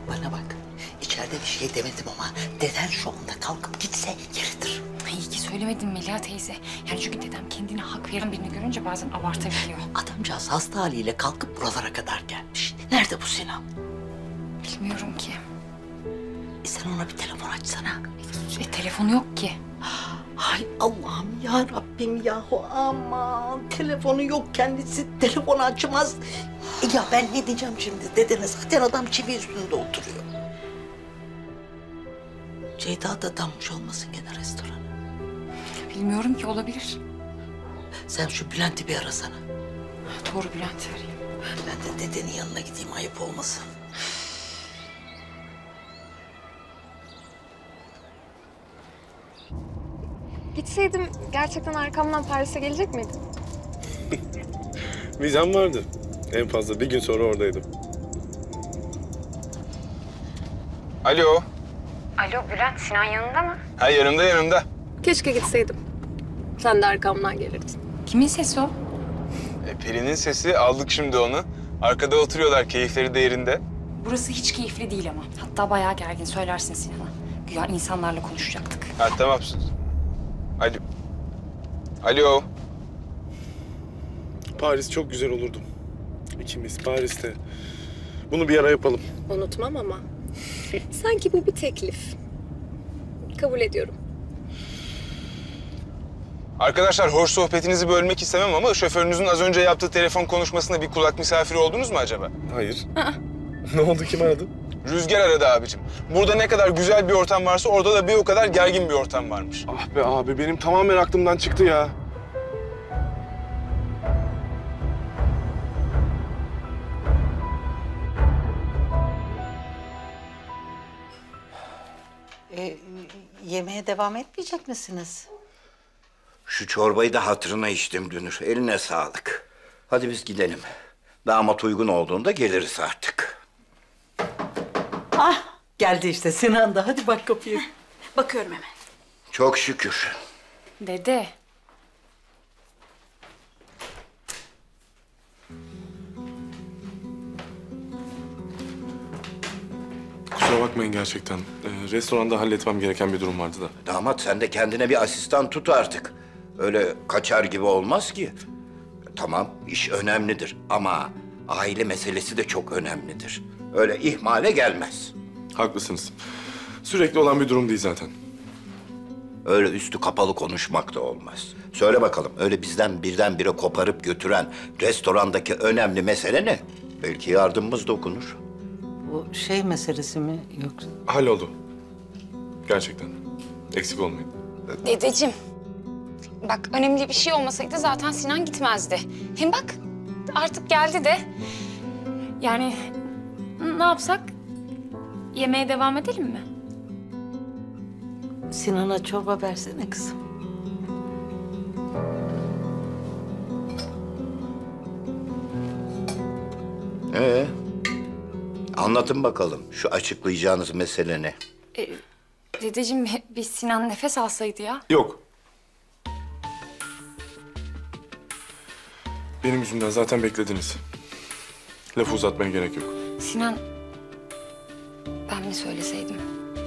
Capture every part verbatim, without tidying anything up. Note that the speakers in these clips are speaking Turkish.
Bana bak. İçeride bir şey demedim ama deden şu anda kalkıp gitse yeridir. İyi ki söylemedin Melia teyze. Yani çünkü dedem kendine hak veren birini görünce bazen abartabiliyor. Adamcağız hasta haliyle kalkıp buralara kadar gelmiş. Nerede bu Sinan? Bilmiyorum ki. E sen ona bir telefon açsana. E, telefonu yok ki. Ay Allah'ım ya Rabbim yahu aman. Telefonu yok kendisi. Telefonu açmaz. E ya ben ne diyeceğim şimdi? Dedene zaten adam çivi üstünde oturuyor. Ceyda da dammış olmasın gene restorana. Bilmiyorum ki, olabilir. Sen şu Bülent'i bir arasana. Doğru, Bülent'i arayayım. Ben de dedenin yanına gideyim, ayıp olmasın. Gitseydim gerçekten arkamdan Paris'e gelecek miydin? Vizem vardı. En fazla bir gün sonra oradaydım. Alo. Alo Bülent, Sinan yanında mı? Ha, yanımda yanımda. Keşke gitseydim. Sen de arkamdan gelirdin. Kimin sesi o? E, Peri'nin sesi, aldık şimdi onu. Arkada oturuyorlar, keyifleri de yerinde. Burası hiç keyifli değil ama. Hatta bayağı gergin, söylersin Sinan'a. Güya insanlarla konuşacaktık. Ha tamam. Alo. Alo. Paris çok güzel olurdu. İkimiz Paris'te. Bunu bir ara yapalım. Unutmam ama. Sanki bu bir teklif. Kabul ediyorum. Arkadaşlar, hoş sohbetinizi bölmek istemem ama şoförünüzün az önce yaptığı telefon konuşmasında bir kulak misafiri oldunuz mu acaba? Hayır. Ne oldu, kim aradı? Rüzgar aradı abicim. Burada ne kadar güzel bir ortam varsa orada da bir o kadar gergin bir ortam varmış. Ah be abi, benim tamamen aklımdan çıktı ya. E, yemeğe devam etmeyecek misiniz? Şu çorbayı da hatırına içtim Dünür. Eline sağlık. Hadi biz gidelim. Damat uygun olduğunda geliriz artık. Ah geldi işte Sinan da. Hadi bak kapıyı. Bakıyorum hemen. Çok şükür. Dede. Kusura bakmayın gerçekten. Ee, restoranda halletmem gereken bir durum vardı da. Damat sen de kendine bir asistan tut artık. Öyle kaçar gibi olmaz ki. Tamam, iş önemlidir ama aile meselesi de çok önemlidir. Öyle ihmale gelmez. Haklısınız. Sürekli olan bir durum değil zaten. Öyle üstü kapalı konuşmak da olmaz. Söyle bakalım, öyle bizden birdenbire koparıp götüren restorandaki önemli mesele ne? Belki yardımımız dokunur. Bu şey meselesi mi yoksa? Halloldu. Gerçekten. Eksik olmayın. Dedeciğim. Bak, önemli bir şey olmasaydı zaten Sinan gitmezdi. Hem bak artık geldi de. Yani ne yapsak? Yemeğe devam edelim mi? Sinan'a çorba versene kızım. Ee, anlatın bakalım şu açıklayacağınız mesele ne? Ee, dedeciğim bir Sinan nefes alsaydı ya. Yok. Benim yüzümden zaten beklediniz. Lafı uzatmaya gerek yok. Sinan, ben mi söyleseydim?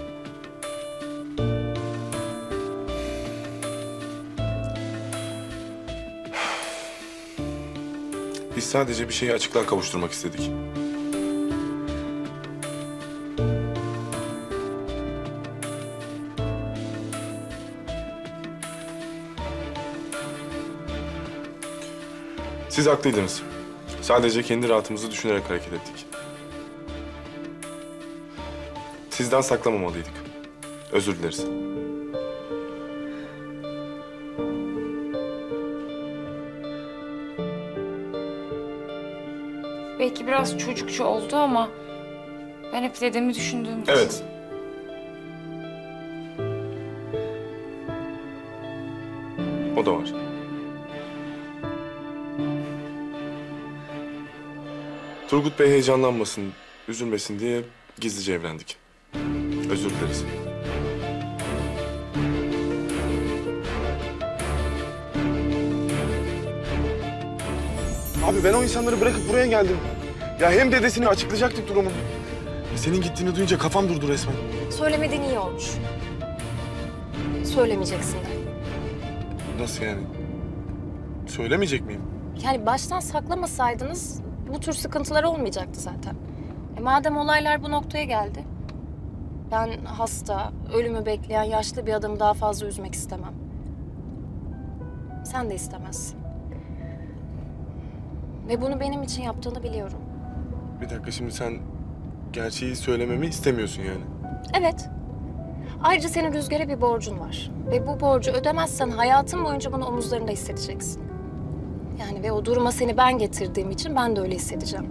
Biz sadece bir şeyi açıklığa kavuşturmak istedik. Siz haklıydınız. Sadece kendi rahatımızı düşünerek hareket ettik. Sizden saklamamalıydık. Özür dileriz. Belki biraz çocukça oldu ama ben hep dedemi düşündüğüm için. Evet. O da var. Turgut Bey heyecanlanmasın, üzülmesin diye gizlice evlendik. Özür dileriz. Abi ben o insanları bırakıp buraya geldim. Ya hem dedesini açıklayacaktık durumu. Ya senin gittiğini duyunca kafam durdu resmen. Söylemediğin iyi olmuş. Söylemeyeceksin de. Nasıl yani? Söylemeyecek miyim? Yani baştan saklamasaydınız bu tür sıkıntılar olmayacaktı zaten. E madem olaylar bu noktaya geldi, ben hasta, ölümü bekleyen yaşlı bir adamı daha fazla üzmek istemem. Sen de istemezsin. Ve bunu benim için yaptığını biliyorum. Bir dakika, şimdi sen gerçeği söylememi istemiyorsun yani. Evet. Ayrıca senin Rüzgar'a bir borcun var. Ve bu borcu ödemezsen hayatın boyunca bunu omuzlarında hissedeceksin. Yani ve o duruma seni ben getirdiğim için ben de öyle hissedeceğim.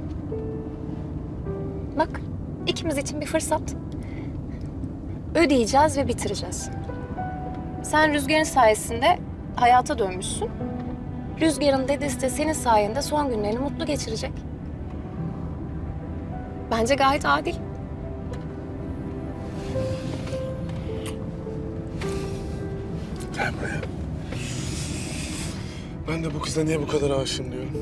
Bak, ikimiz için bir fırsat. Ödeyeceğiz ve bitireceğiz. Sen Rüzgar'ın sayesinde hayata dönmüşsün. Rüzgar'ın dedesi de senin sayende son günlerini mutlu geçirecek. Bence gayet adil. Gel buraya. Ben de bu kıza niye bu kadar aşığım diyorum.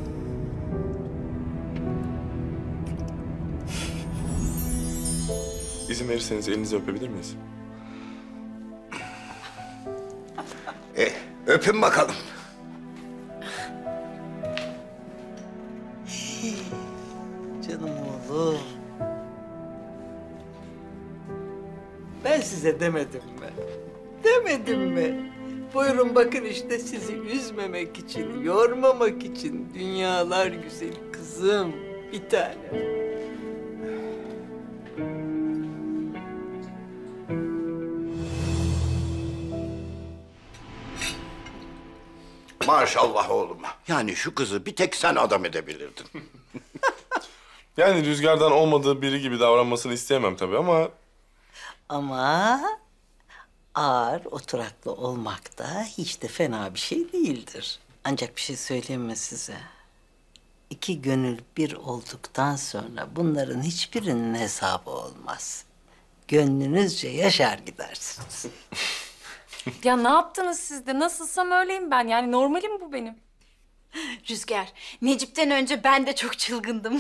İzin verirseniz elinizi öpebilir miyiz? E, öpün bakalım. Canım oğlum. Ben size demedim mi? Demedim mi? Buyurun bakın işte sizi üzmemek için, yormamak için dünyalar güzeli kızım. Bir tane. Maşallah oğluma. Yani şu kızı bir tek sen adam edebilirdin. Yani Rüzgar'dan olmadığı biri gibi davranmasını isteyemem tabii ama... Ama ağır, oturaklı olmak da hiç de fena bir şey değildir. Ancak bir şey söyleyeyim mi size? İki gönül bir olduktan sonra bunların hiçbirinin hesabı olmaz. Gönlünüzce yaşar gidersiniz. Ya ne yaptınız siz de? Nasılsam öyleyim ben. Yani normalim bu benim. Rüzgar, Necip'ten önce ben de çok çılgındım.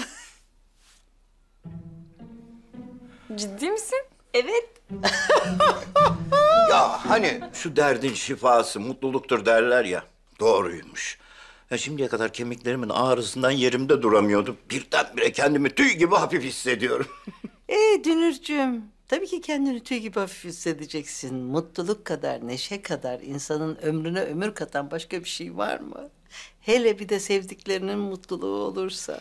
Ciddi misin? Evet. Ya hani şu derdin şifası mutluluktur derler ya. Doğruymuş. Ya şimdiye kadar kemiklerimin ağrısından yerimde duramıyordum. Birdenbire kendimi tüy gibi hafif hissediyorum. Ee Dünürcüğüm, tabii ki kendini tüy gibi hafif hissedeceksin. Mutluluk kadar, neşe kadar insanın ömrüne ömür katan başka bir şey var mı? Hele bir de sevdiklerinin mutluluğu olursa.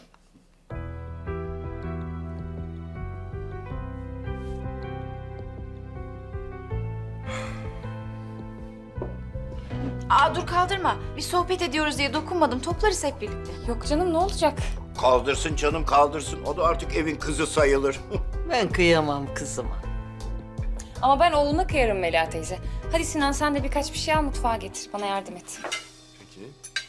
Aa dur kaldırma. Bir sohbet ediyoruz diye dokunmadım. Toplarız hep birlikte. Yok canım, ne olacak? Kaldırsın canım kaldırsın. O da artık evin kızı sayılır. Ben kıyamam kızıma. Ama ben oğluna kıyarım Melia teyze. Hadi Sinan, sen de birkaç bir şey al, mutfağa getir. Bana yardım et. Peki.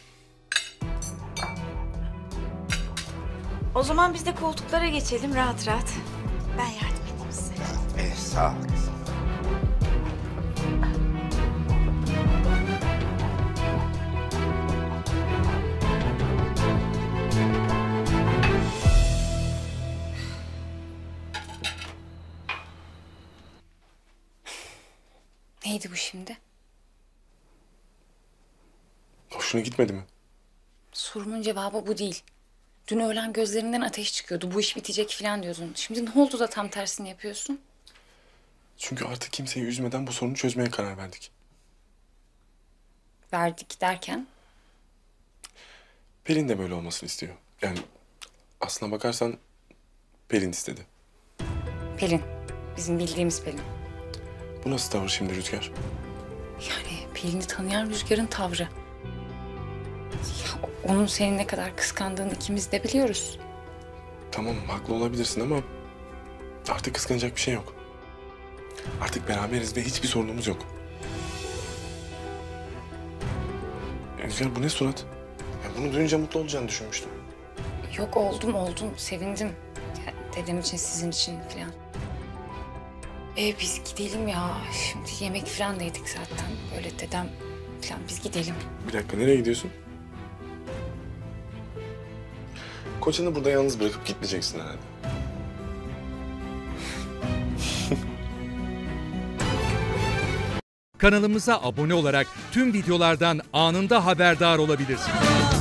O zaman biz de koltuklara geçelim rahat rahat. Ben yardım edeyim size. Eh sağ ol kızım. Neydi bu şimdi? Hoşuna gitmedi mi? Sorumun cevabı bu değil. Dün öğlen gözlerinden ateş çıkıyordu. Bu iş bitecek falan diyordun. Şimdi ne oldu da tam tersini yapıyorsun? Çünkü artık kimseyi üzmeden bu sorunu çözmeye karar verdik. Verdik derken? Pelin de böyle olmasını istiyor. Yani aslına bakarsan Pelin istedi. Pelin. Bizim bildiğimiz Pelin. Bu nasıl tavır şimdi Rüzgar? Yani Pelin'i tanıyan Rüzgar'ın tavrı. Ya, onun seni ne kadar kıskandığını ikimiz de biliyoruz. Tamam, haklı olabilirsin ama artık kıskanacak bir şey yok. Artık beraberiz ve hiçbir sorunumuz yok. Ya Rüzgar, bu ne surat? Ya bunu duyunca mutlu olacağını düşünmüştüm. Yok, oldum oldum. Sevindim. Ya, dedem için, sizin için falan. Ee, biz gidelim ya. Şimdi yemek falan da yedik zaten. Böyle dedem falan, biz gidelim. Bir dakika, nereye gidiyorsun? Kocanı burada yalnız bırakıp gitmeyeceksin herhalde. Kanalımıza abone olarak tüm videolardan anında haberdar olabilirsiniz.